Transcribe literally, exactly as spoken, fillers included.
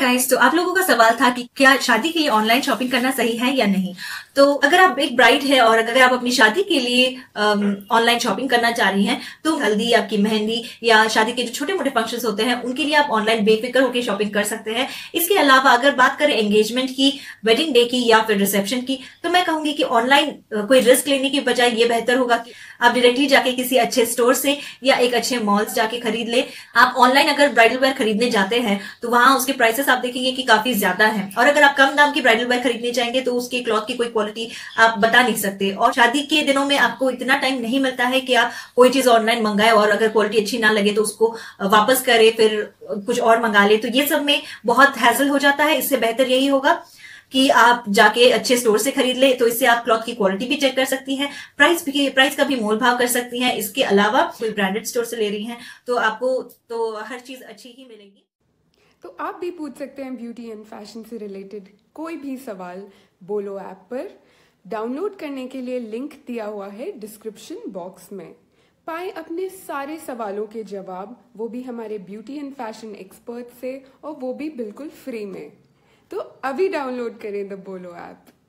Guys, तो आप लोगों का सवाल था कि क्या शादी के लिए ऑनलाइन शॉपिंग करना सही है या नहीं। तो अगर आप एक ब्राइड है और अगर आप अपनी शादी के लिए ऑनलाइन शॉपिंग करना चाह रही हैं, तो हल्दी, आपकी मेहंदी या शादी के जो छोटे मोटे फंक्शंस होते हैं उनके लिए आप ऑनलाइन बेफिक्र होकर शॉपिंग कर सकते हैं। इसके अलावा अगर बात करें एंगेजमेंट की, वेडिंग डे की या फिर रिसेप्शन की, तो मैं कहूंगी कि ऑनलाइन कोई रिस्क लेने की बजाय ये बेहतर होगा कि आप डायरेक्टली जाके किसी अच्छे स्टोर से या एक अच्छे मॉल्स जाके खरीद ले। आप ऑनलाइन अगर ब्राइडल वेयर खरीदने जाते हैं तो वहां उसके प्राइसेस आप देखेंगे कि काफी ज्यादा है, और अगर आप कम दाम की ब्राइडल वेयर खरीदने चाहेंगे तो उसके क्लॉथ की कोई क्वालिटी आप बता नहीं सकते। और शादी के दिनों में आपको इतना टाइम नहीं मिलता है कि आप कोई चीज ऑनलाइन मंगाए और अगर क्वालिटी अच्छी ना लगे तो उसको वापस करे, फिर कुछ और मंगा ले, तो ये सब में बहुत हैसल हो जाता है। इससे बेहतर यही होगा कि आप जाके अच्छे स्टोर से खरीद ले, तो इससे आप क्लॉथ की क्वालिटी भी चेक कर सकती हैं, प्राइस भी प्राइस का भी मोल भाव कर सकती हैं। इसके अलावा कोई ब्रांडेड स्टोर से ले रही हैं तो आपको तो हर चीज अच्छी ही मिलेगी। तो आप भी पूछ सकते हैं ब्यूटी एंड फैशन से रिलेटेड कोई भी सवाल बोलो ऐप पर। डाउनलोड करने के लिए लिंक दिया हुआ है डिस्क्रिप्शन बॉक्स में। पाएं अपने सारे सवालों के जवाब, वो भी हमारे ब्यूटी एंड फैशन एक्सपर्ट से, और वो भी बिल्कुल फ्री में। तो अभी डाउनलोड करें द बोलो ऐप।